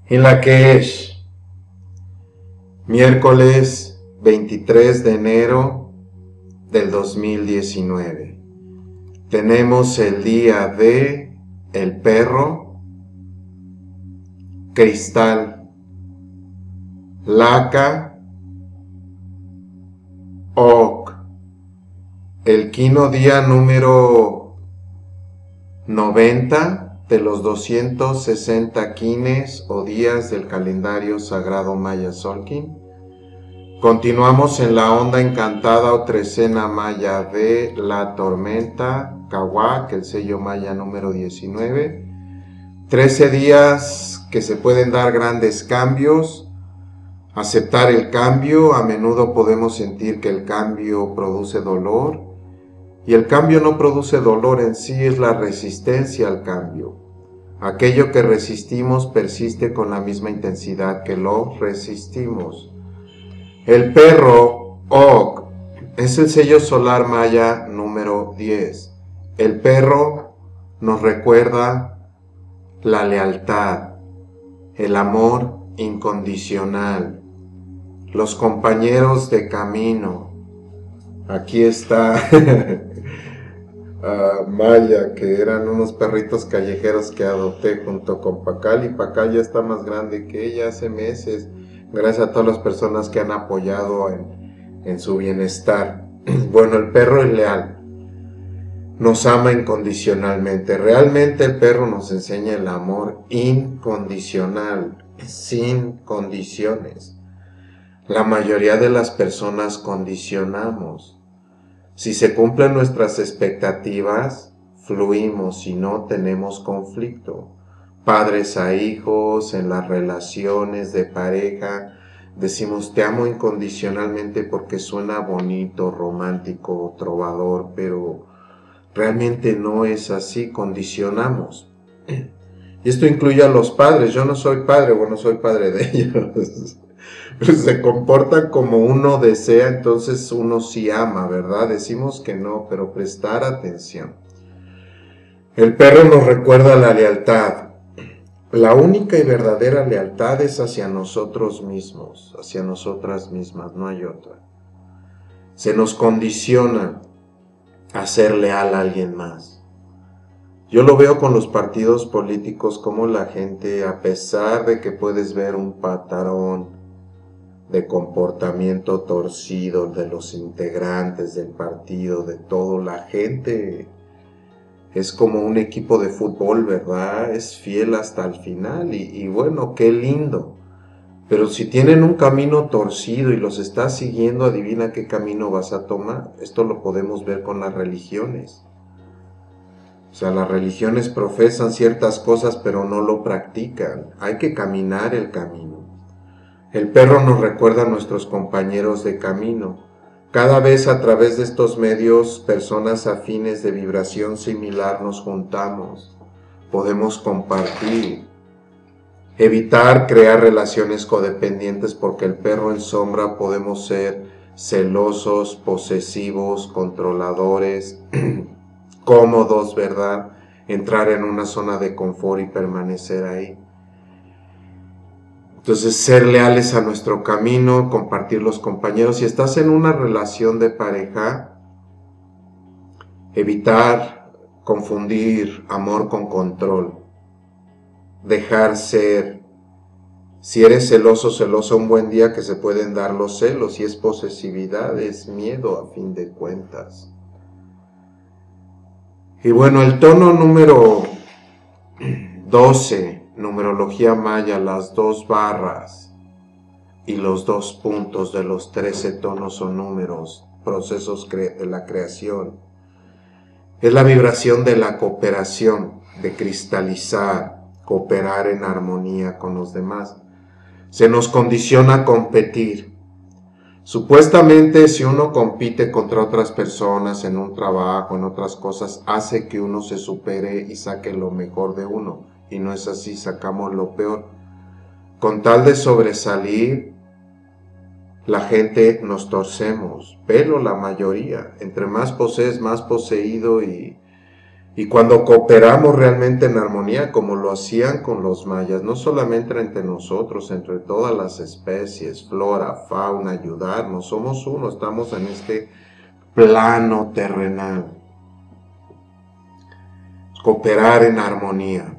En Lakesh, miércoles 23 de enero del 2019. Tenemos el día de el perro, cristal, laca, oc. El quino día número 90 de los 260 quines o días del calendario sagrado maya Tzolk'in. Continuamos en la onda encantada o trecena maya de la tormenta Kawak, el sello maya número 19. 13 días que se pueden dar grandes cambios. Aceptar el cambio, a menudo podemos sentir que el cambio produce dolor, y el cambio no produce dolor en sí, es la resistencia al cambio. Aquello que resistimos persiste con la misma intensidad que lo resistimos. El perro Oc es el sello solar maya número 10. El perro nos recuerda la lealtad, el amor incondicional, los compañeros de camino. Aquí está Maya, que eran unos perritos callejeros que adopté junto con Pacal, y Pacal ya está más grande que ella hace meses, gracias a todas las personas que han apoyado en su bienestar. Bueno, el perro es leal, nos ama incondicionalmente. Realmente el perro nos enseña el amor incondicional, sin condiciones. La mayoría de las personas condicionamos. Si se cumplen nuestras expectativas, fluimos, si no, tenemos conflicto. Padres a hijos, en las relaciones de pareja, decimos te amo incondicionalmente porque suena bonito, romántico, trovador, pero realmente no es así, condicionamos. Y esto incluye a los padres. Yo no soy padre, bueno, soy padre de ellos. Se comportan como uno desea, entonces uno sí ama, ¿verdad? Decimos que no, pero prestar atención. El perro nos recuerda la lealtad. La única y verdadera lealtad es hacia nosotros mismos, hacia nosotras mismas, no hay otra. Se nos condiciona a ser leal a alguien más. Yo lo veo con los partidos políticos, como la gente, a pesar de que puedes ver un patrón de comportamiento torcido de los integrantes del partido, de todo, la gente es como un equipo de fútbol, ¿verdad? Es fiel hasta el final y bueno, qué lindo. Pero si tienen un camino torcido y los estás siguiendo, adivina qué camino vas a tomar. Esto lo podemos ver con las religiones. O sea, las religiones profesan ciertas cosas, pero no lo practican. Hay que caminar el camino. El perro nos recuerda a nuestros compañeros de camino. Cada vez a través de estos medios, personas afines de vibración similar nos juntamos. Podemos compartir. Evitar crear relaciones codependientes, porque el perro en sombra podemos ser celosos, posesivos, controladores, cómodos, ¿verdad? Entrar en una zona de confort y permanecer ahí. Entonces, ser leales a nuestro camino, compartir los compañeros. Si estás en una relación de pareja, evitar confundir amor con control. Dejar ser. Si eres celoso, celosa, un buen día que se pueden dar los celos. Si es posesividad, es miedo a fin de cuentas. Y bueno, el tono número 12, numerología maya, las 2 barras y los 2 puntos de los 13 tonos o números, procesos de la creación. Es la vibración de la cooperación, de cristalizar, cooperar en armonía con los demás. Se nos condiciona a competir. Supuestamente, si uno compite contra otras personas en un trabajo, en otras cosas, hace que uno se supere y saque lo mejor de uno. Y no es así, sacamos lo peor. Con tal de sobresalir, la gente nos torcemos, pero la mayoría, entre más posees, más poseído y Y cuando cooperamos realmente en armonía, como lo hacían con los mayas, no solamente entre nosotros, entre todas las especies, flora, fauna, ayudarnos, somos uno, estamos en este plano terrenal. Cooperar en armonía.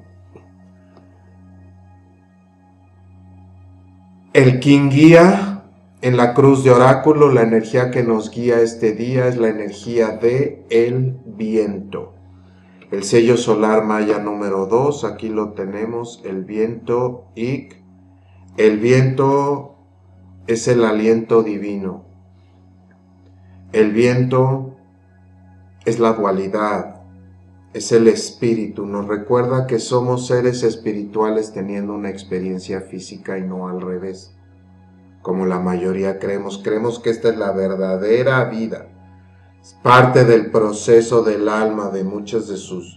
El King guía en la cruz de oráculo, la energía que nos guía este día es la energía de el viento. El sello solar maya número 2, aquí lo tenemos, el viento Ik. El viento es el aliento divino. El viento es la dualidad, es el espíritu. Nos recuerda que somos seres espirituales teniendo una experiencia física y no al revés. Como la mayoría creemos que esta es la verdadera vida. Es parte del proceso del alma, de muchas de sus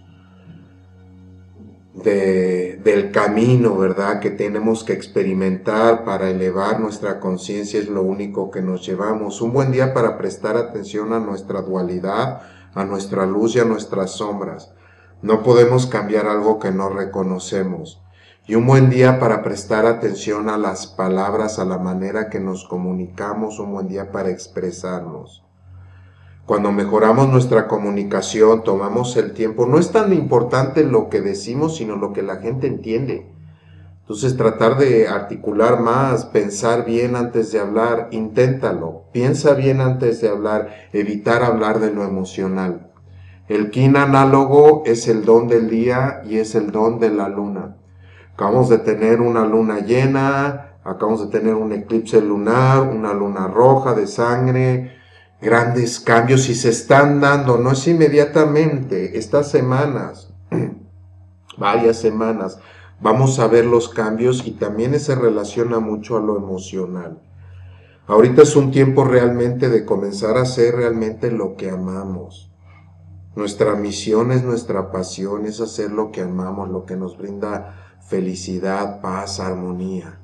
del camino, ¿verdad?, que tenemos que experimentar para elevar nuestra conciencia, es lo único que nos llevamos. Un buen día para prestar atención a nuestra dualidad, a nuestra luz y a nuestras sombras. No podemos cambiar algo que no reconocemos. Y un buen día para prestar atención a las palabras, a la manera que nos comunicamos, un buen día para expresarnos. Cuando mejoramos nuestra comunicación, tomamos el tiempo, no es tan importante lo que decimos, sino lo que la gente entiende. Entonces, tratar de articular más, pensar bien antes de hablar, inténtalo. Piensa bien antes de hablar, evitar hablar de lo emocional. El kin análogo es el don del día y es el don de la luna. Acabamos de tener una luna llena, acabamos de tener un eclipse lunar, una luna roja de sangre, grandes cambios y se están dando, no es inmediatamente, estas semanas, varias semanas, vamos a ver los cambios y también se relaciona mucho a lo emocional. Ahorita es un tiempo realmente de comenzar a hacer realmente lo que amamos. Nuestra misión es nuestra pasión, es hacer lo que amamos, lo que nos brinda felicidad, paz, armonía.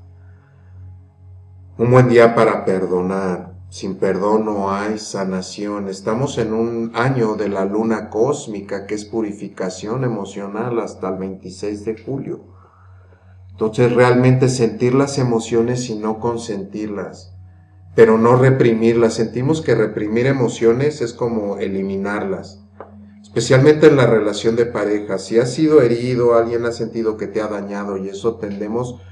Un buen día para perdonar. Sin perdón no hay sanación. Estamos en un año de la luna cósmica que es purificación emocional hasta el 26 de julio. Entonces realmente sentir las emociones y no consentirlas, pero no reprimirlas. Sentimos que reprimir emociones es como eliminarlas, especialmente en la relación de pareja. Si has sido herido, alguien ha sentido que te ha dañado y eso tendemos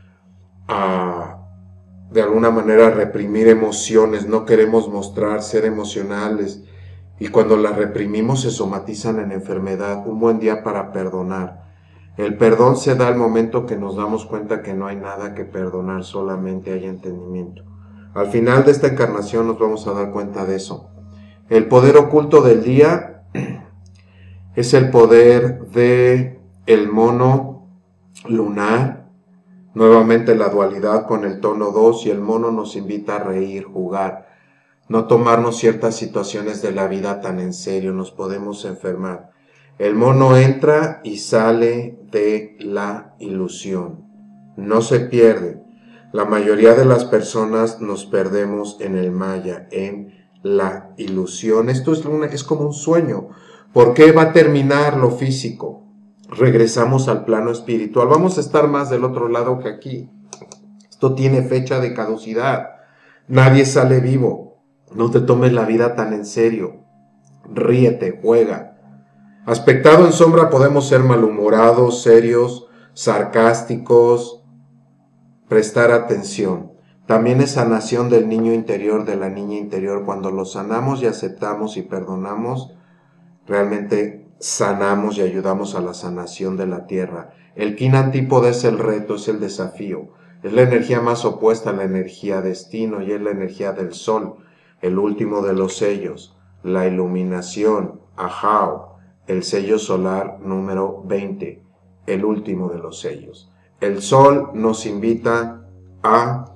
a de alguna manera reprimir emociones, no queremos mostrar, ser emocionales, y cuando las reprimimos se somatizan en enfermedad. Un buen día para perdonar. El perdón se da al momento que nos damos cuenta que no hay nada que perdonar, solamente hay entendimiento. Al final de esta encarnación nos vamos a dar cuenta de eso. El poder oculto del día es el poder de el mono lunar. Nuevamente la dualidad con el tono 2 y el mono nos invita a reír, jugar, no tomarnos ciertas situaciones de la vida tan en serio, nos podemos enfermar. El mono entra y sale de la ilusión, no se pierde. La mayoría de las personas nos perdemos en el maya, en la ilusión. Esto es como un sueño. ¿Por qué va a terminar lo físico? Regresamos al plano espiritual. Vamos a estar más del otro lado que aquí. Esto tiene fecha de caducidad. Nadie sale vivo. No te tomes la vida tan en serio. Ríete, juega. Aspectado en sombra podemos ser malhumorados, serios, sarcásticos, prestar atención. También es sanación del niño interior, de la niña interior. Cuando lo sanamos y aceptamos y perdonamos, realmente sanamos y ayudamos a la sanación de la tierra. El kin antípoda es el reto, es el desafío. Es la energía más opuesta a la energía destino y es la energía del sol, el último de los sellos, la iluminación, Ahau, el sello solar número 20, el último de los sellos. El sol nos invita a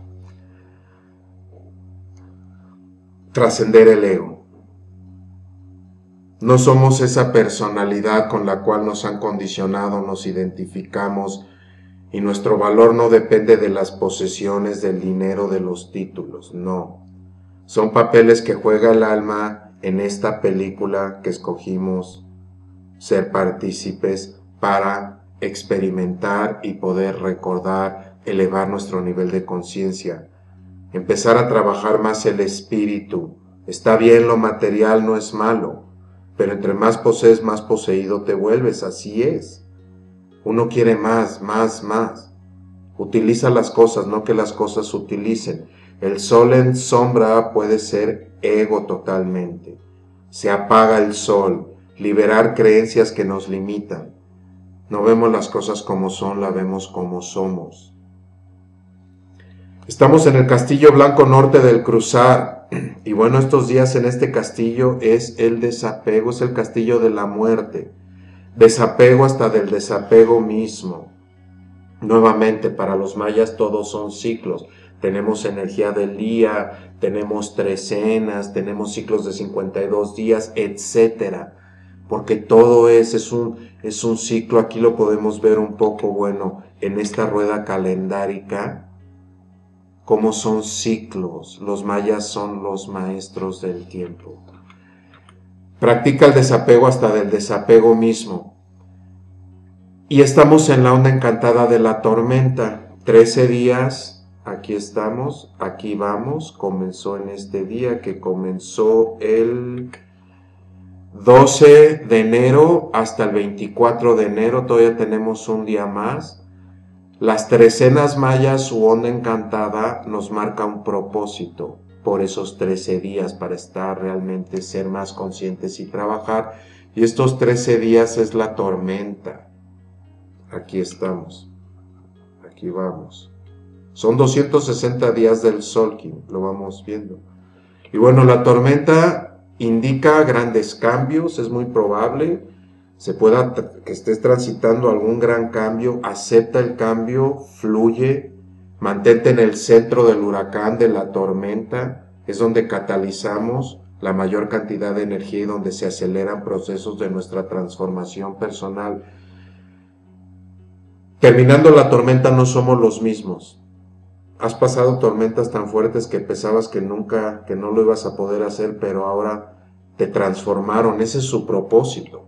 trascender el ego. No somos esa personalidad con la cual nos han condicionado, nos identificamos y nuestro valor no depende de las posesiones, del dinero, de los títulos, no. Son papeles que juega el alma en esta película que escogimos ser partícipes para experimentar y poder recordar, elevar nuestro nivel de conciencia, empezar a trabajar más el espíritu. Está bien, lo material no es malo, pero entre más posees, más poseído te vuelves, así es. Uno quiere más, más, más. Utiliza las cosas, no que las cosas utilicen. El sol en sombra puede ser ego totalmente. Se apaga el sol, liberar creencias que nos limitan. No vemos las cosas como son, las vemos como somos. Estamos en el Castillo Blanco Norte del Cruzar. Y bueno, estos días en este castillo es el desapego, es el castillo de la muerte. Desapego hasta del desapego mismo. Nuevamente, para los mayas todos son ciclos. Tenemos energía del día, tenemos trecenas, tenemos ciclos de 52 días, etcétera. Porque todo es un ciclo. Aquí lo podemos ver un poco, bueno, en esta rueda calendárica, cómo son ciclos. Los mayas son los maestros del tiempo. Practica el desapego hasta del desapego mismo. Y estamos en la onda encantada de la tormenta. 13 días, aquí estamos, aquí vamos. Comenzó en este día que comenzó el 12 de enero hasta el 24 de enero. Todavía tenemos un día más. Las trecenas mayas, su onda encantada, nos marca un propósito por esos 13 días para estar realmente, ser más conscientes y trabajar. Y estos 13 días es la tormenta. Aquí estamos, aquí vamos. Son 260 días del Tzolk'in, lo vamos viendo. Y bueno, la tormenta indica grandes cambios, es muy probable. Se pueda que estés transitando algún gran cambio, acepta el cambio, fluye, mantente en el centro del huracán, de la tormenta, es donde catalizamos la mayor cantidad de energía y donde se aceleran procesos de nuestra transformación personal. Terminando la tormenta no somos los mismos. Has pasado tormentas tan fuertes que pensabas que nunca, que no lo ibas a poder hacer, pero ahora te transformaron, ese es su propósito.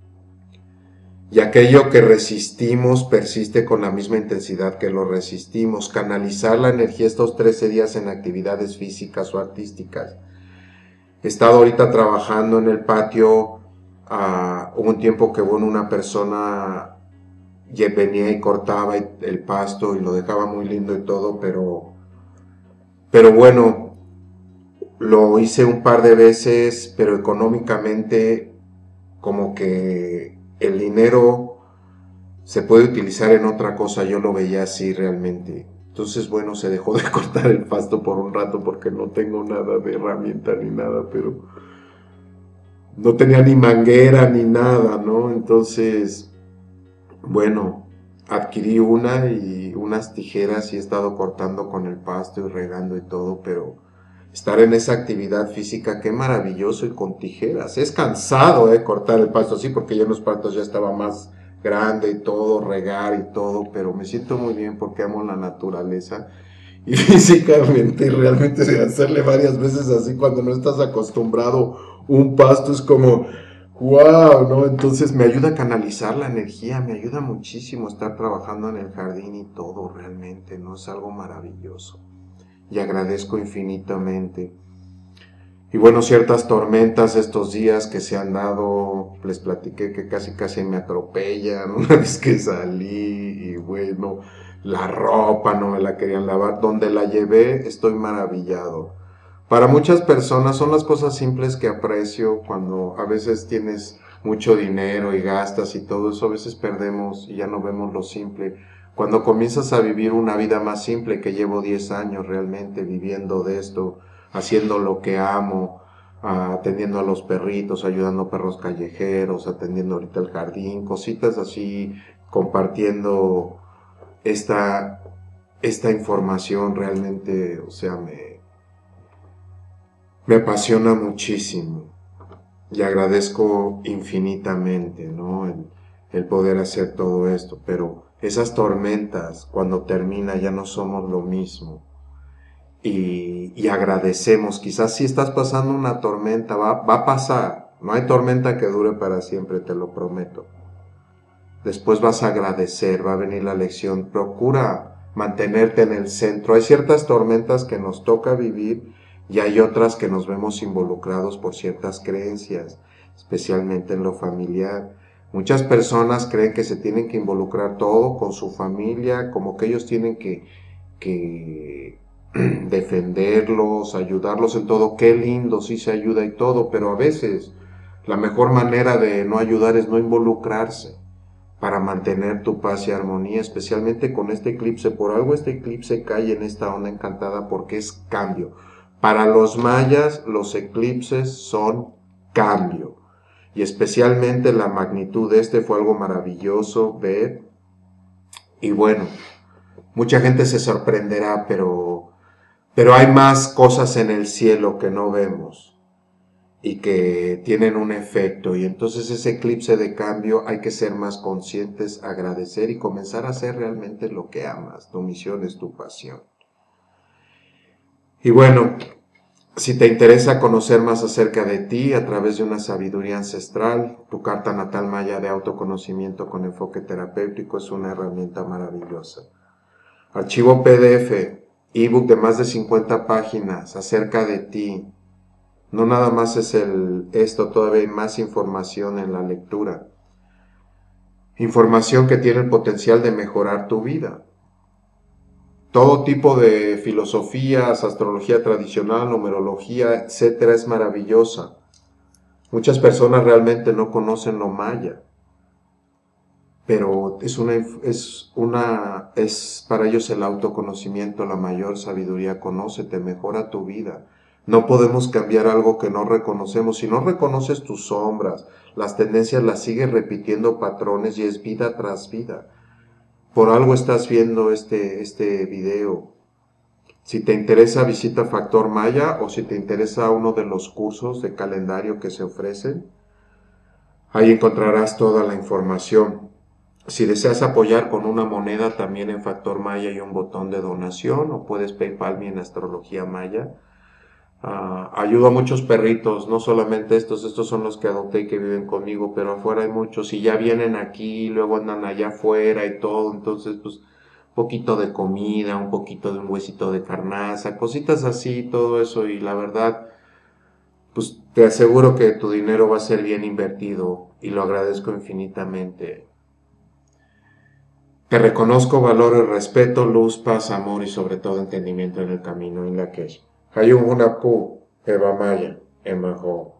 Y aquello que resistimos persiste con la misma intensidad que lo resistimos. Canalizar la energía estos 13 días en actividades físicas o artísticas. He estado ahorita trabajando en el patio, hubo un tiempo que una persona venía y cortaba el pasto y lo dejaba muy lindo y todo, pero bueno, lo hice un par de veces, pero económicamente como que el dinero se puede utilizar en otra cosa, yo lo veía así realmente. Entonces, bueno, se dejó de cortar el pasto por un rato porque no tengo nada de herramienta ni nada, pero no tenía ni manguera ni nada, ¿no? Entonces, bueno, adquirí unas tijeras y he estado cortando con el pasto y regando y todo, pero estar en esa actividad física, qué maravilloso, y con tijeras. Es cansado, cortar el pasto, sí, porque ya en los pastos ya estaba más grande y todo, regar y todo, pero me siento muy bien porque amo la naturaleza. Y físicamente, realmente hacerle varias veces así cuando no estás acostumbrado, un pasto es como, wow, ¿no? Entonces me ayuda a canalizar la energía, me ayuda muchísimo estar trabajando en el jardín y todo, realmente, ¿no? Es algo maravilloso. Y agradezco infinitamente. Y bueno, ciertas tormentas estos días que se han dado, les platiqué que casi me atropellan una vez que salí, y bueno, la ropa no me la querían lavar, donde la llevé estoy maravillado. Para muchas personas son las cosas simples que aprecio. Cuando a veces tienes mucho dinero y gastas y todo eso, a veces perdemos y ya no vemos lo simple. Cuando comienzas a vivir una vida más simple, que llevo 10 años realmente viviendo de esto, haciendo lo que amo, atendiendo a los perritos, ayudando a perros callejeros, atendiendo ahorita el jardín, cositas así, compartiendo esta información realmente, o sea, me apasiona muchísimo y agradezco infinitamente, ¿no? El poder hacer todo esto, pero esas tormentas, cuando termina, ya no somos lo mismo. Y agradecemos. Quizás si estás pasando una tormenta, va a pasar, No hay tormenta que dure para siempre, te lo prometo. Después vas a agradecer, va a venir la lección. Procura mantenerte en el centro. Hay ciertas tormentas que nos toca vivir y hay otras que nos vemos involucrados por ciertas creencias, especialmente en lo familiar. Muchas personas creen que se tienen que involucrar todo con su familia, como que ellos tienen que defenderlos, ayudarlos en todo. Qué lindo, sí se ayuda y todo, pero a veces la mejor manera de no ayudar es no involucrarse para mantener tu paz y armonía, especialmente con este eclipse. Por algo este eclipse cae en esta onda encantada porque es cambio. Para los mayas los eclipses son cambio y especialmente la magnitud de este fue algo maravilloso ver. Y bueno, mucha gente se sorprenderá, pero hay más cosas en el cielo que no vemos y que tienen un efecto, y entonces ese eclipse de cambio hay que ser más conscientes, agradecer y comenzar a hacer realmente lo que amas. Tu misión es tu pasión. Y bueno, si te interesa conocer más acerca de ti a través de una sabiduría ancestral, tu carta natal maya de autoconocimiento con enfoque terapéutico es una herramienta maravillosa. Archivo PDF, ebook de más de 50 páginas acerca de ti. No nada más es esto, todavía hay más información en la lectura. Información que tiene el potencial de mejorar tu vida. Todo tipo de filosofías, astrología tradicional, numerología, etcétera, es maravillosa. Muchas personas realmente no conocen lo maya, pero es para ellos el autoconocimiento, la mayor sabiduría. Conócete, mejora tu vida. No podemos cambiar algo que no reconocemos. Si no reconoces tus sombras, las tendencias las sigues repitiendo patrones y es vida tras vida. Por algo estás viendo este video. Si te interesa, visita Factor Maya, o si te interesa uno de los cursos de calendario que se ofrecen, ahí encontrarás toda la información. Si deseas apoyar con una moneda, también en Factor Maya hay un botón de donación, o puedes PayPal-me en Astrología Maya. Ayudo a muchos perritos, no solamente estos son los que adopté y que viven conmigo, pero afuera hay muchos y ya vienen aquí, luego andan allá afuera y todo. Entonces pues un poquito de comida, un poquito de un huesito de carnaza, cositas así, todo eso. Y la verdad, pues te aseguro que tu dinero va a ser bien invertido y lo agradezco infinitamente. Te reconozco, valoro, respeto, luz, paz, amor y sobre todo entendimiento en el camino en la que Hayun Hunapu, Eva Maya, Emajo.